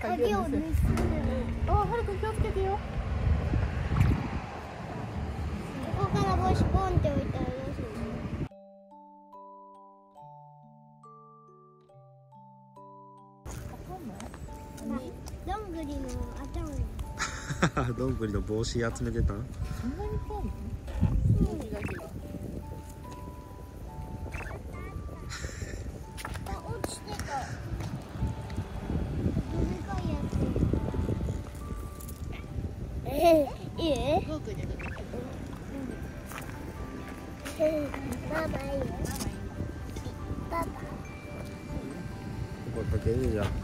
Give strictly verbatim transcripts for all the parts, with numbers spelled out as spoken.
鍵を盗む。あ、はるくん気をつけてよ。 ここから帽子ポンって置いたらどうするの？どんぐりの頭。 どんぐりの帽子集めてた？ そんなに怖いの？うん。だけど。 あ、落ちてた。短いやつ。ええ、いい？ 僕でかけて。 ママいいよ。パパ。 これかけるじゃん。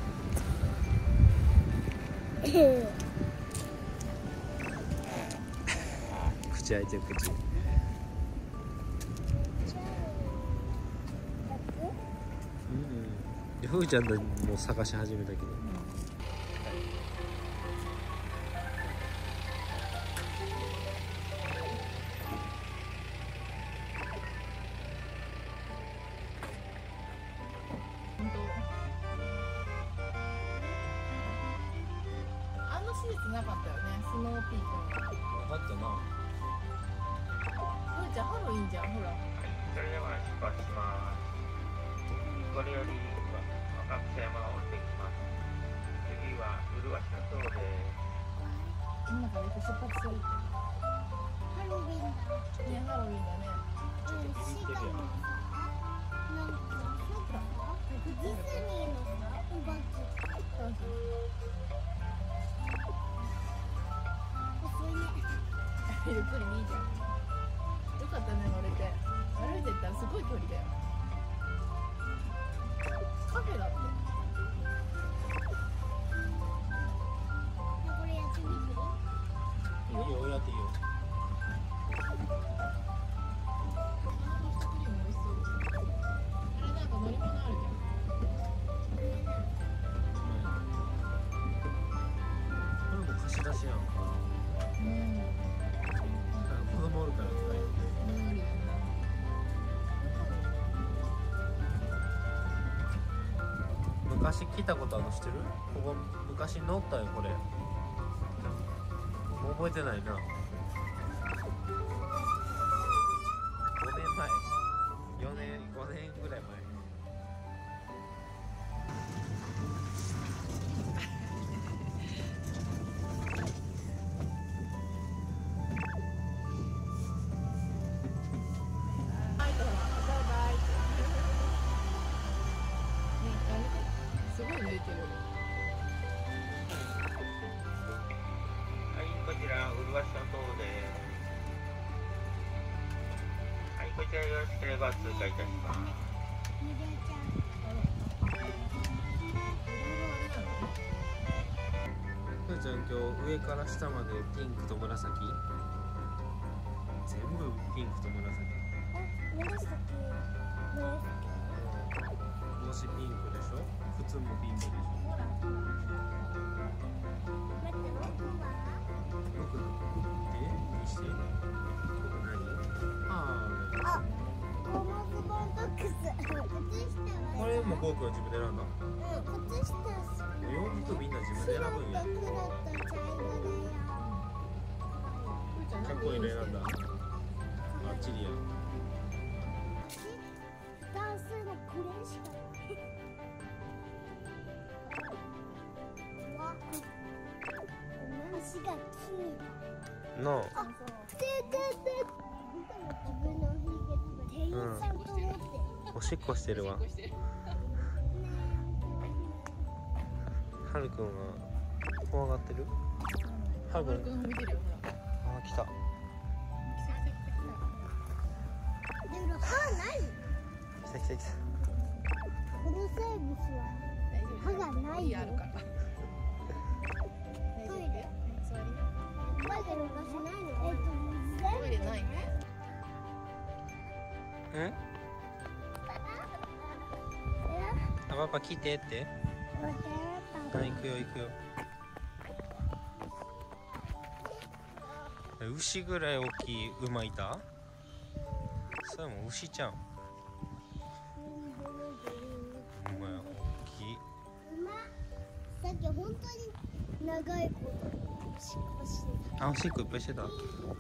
口開いてる口。うん。ふーちゃんでもう探し始めたけど。 あの施設なかったよね、スノーピークの。 なかったな。 ふーちゃんハロウィンじゃん、ほら。 それでは出発します。これより若草山が降りてきます。次はうるわしの塔です。 今から出発するって。 ハロウィンだ。 ね、ハロウィンだね。 うん、しかもさ、なんかさ、ディズニーのさ、お化け。 そうそう。 遅いね。 ゆっくりでいいじゃん。よかったね、乗れて。歩いてったらすごい距離だよ。カフェだって。 これやってみて。 いいよ、やっていいよ。 アイスクリーム美味しそうですね。あれなんか乗り物あるじゃん。 これも貸し出しやん。 うん。 子供おるから使える。 無理だな。 昔来たことあるの知ってる？ここ昔乗ったよこれ。もう覚えてないな。ごねんまえ、よねん、ごねんぐらい前。 はい、どうも。バイバイ。ね、やめて。すごい抜いてる。 はい、こちらうるわしの塔です。はい、こちらよろしければ通過いたします。 みりあちゃん。 ふーちゃん今日上から下までピンクと紫。全部ピンクと紫。 え、紫。紫。 帽子ピンクでしょ。靴もピンクでしょ。 待って、僕は。 僕え見して。何？ああ、ゴムズボンと靴。靴下は。 これもゴーくんは自分で選んだ。 うん、靴下は。 洋服みんな自分で選ぶんや。 白と黒と茶色だよ。 ふーちゃんかっこいいの選んだ。バッチリや。 ダンスのこれしかない。わ、足が木。 の。 あ、ててて。自分のひげ店員さんと思って。 おしっこしてるわ。はるくんは怖がってる？はるくん。 はるくん見てるよ、ほら。 あ、来た。 来た来た来た来た。 でも歯ない。 来た来た来た。 この生物は大丈夫。 歯がないよ。 あるから。 トイレ。 座りな。 トイレの場所ないの？えっと、 トイレないね。 え？あ、パパ来てって。あ、行くよ行くよ。牛ぐらい大きい馬いた？それも牛ちゃん。お前大きい。 馬。さっき本当に長いことおしっこしてた。 あ、おしっこいっぱいしてた。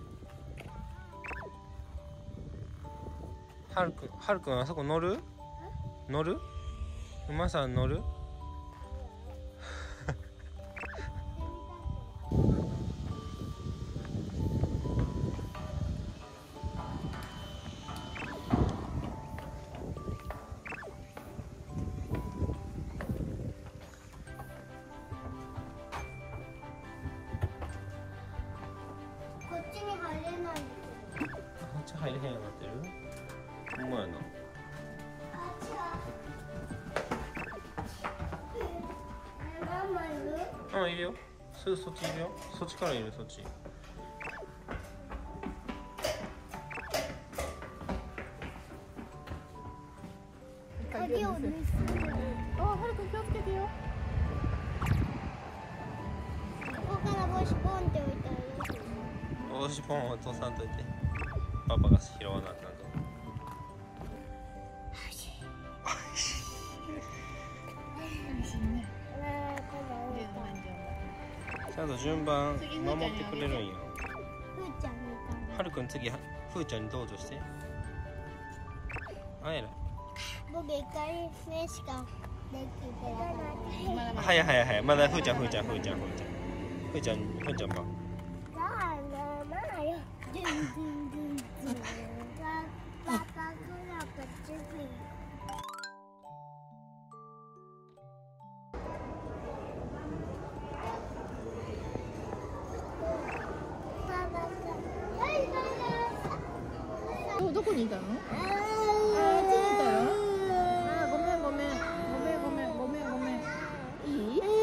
はるくん、はるくんあそこ乗る？乗る？馬さん乗る？ こっちに入れないんだけど。 こっち入れへんようになってる？ほんまやな。 あ、違う。ママいる？ あ、いるよ。すぐそっちいるよ。そっちからいる、そっち。 鍵を盗む。 あ、はるくん気をつけてよ。 ここから帽子ポンって置いたらどうする？ 帽子ポンを落とさんといて。パパが拾わなあかんと。ちゃんと順番守ってくれるんよ。 ふーちゃんみたいな。 はるくん次はふーちゃんに同情して。あ、えらい。 僕一回目しかできてない。 まだまだはいはいはい、まだふーちゃんふーちゃんふーちゃんふーちゃんふーちゃんふーちゃんば。 じゃあママよ。ドゥンドゥンドゥンドゥン。パパクラパチュピ。 どどこにいたの？あ、あっちにいたよ。あ、ごめんごめんごめんごめんごめんごめん。いい？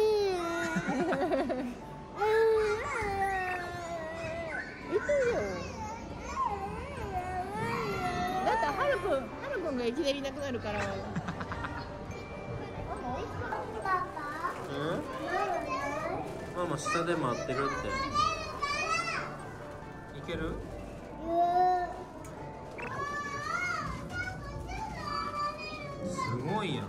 いてよ。だってはるくん、はるくんがいきなりいなくなるから。 うん？ママ下で待ってるって。いける？すごいやん。うん。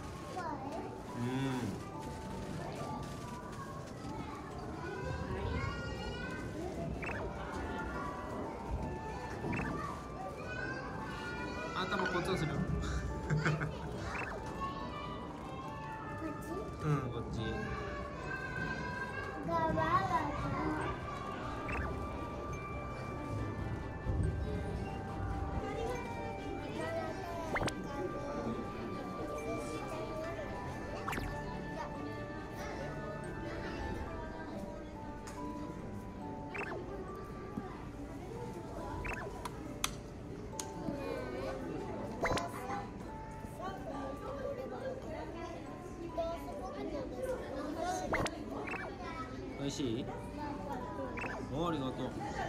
頭こっちにする。うん、こっち。美味しい？お、ありがとう。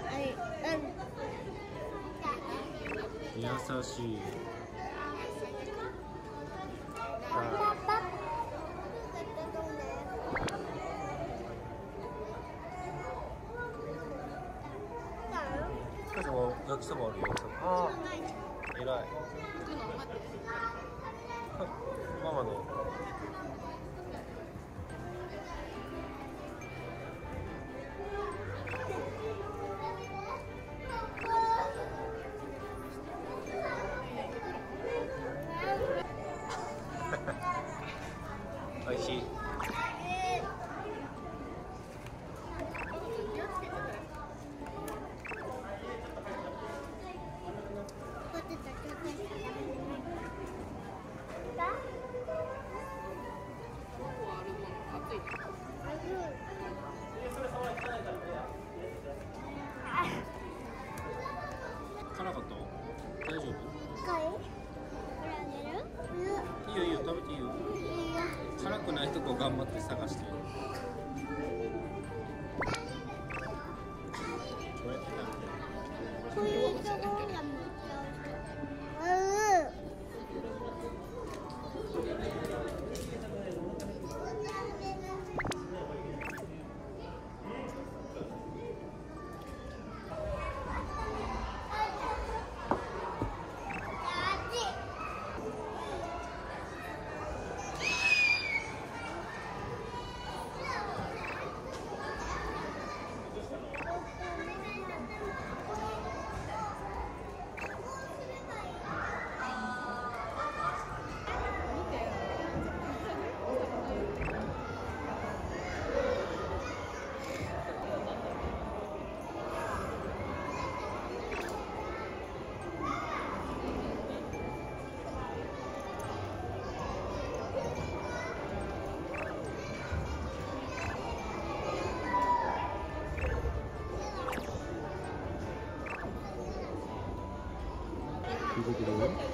優しい。焼きそばあるよ。ああ、偉い。ママの。美味しい。辛かった？大丈夫？いいよいいよ、食べていいよ。辛くないとこ頑張って探して。どうやって食べてる？ そういうところがもう。 てくれる？